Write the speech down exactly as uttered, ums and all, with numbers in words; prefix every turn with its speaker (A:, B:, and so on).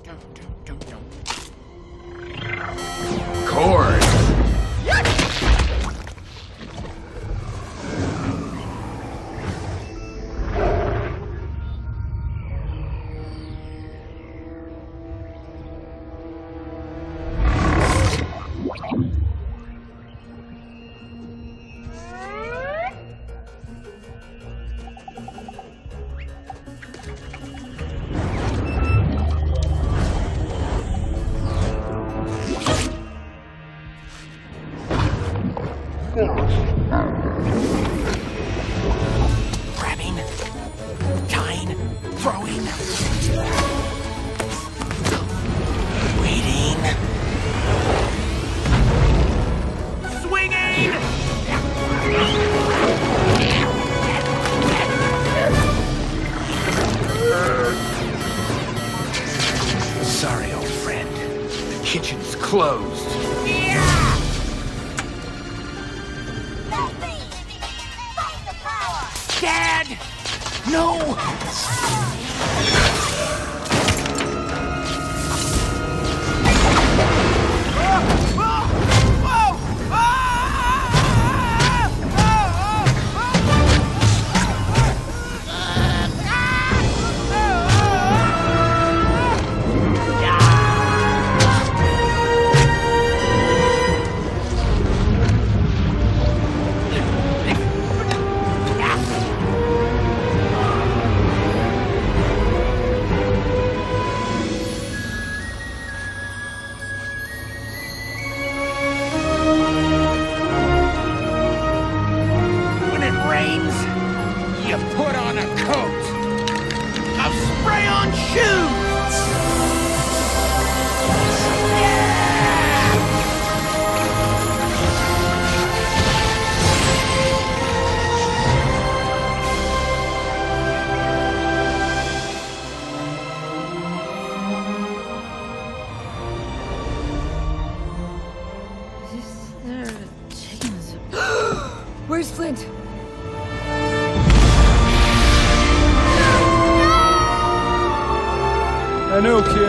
A: Cord.
B: Grabbing, tying, throwing, waiting, swinging. Sorry, old friend. The kitchen's closed. Dad! No! You put on a coat of spray-on shoes!
C: Is there a chance? Where's Flint?
D: I know, kid.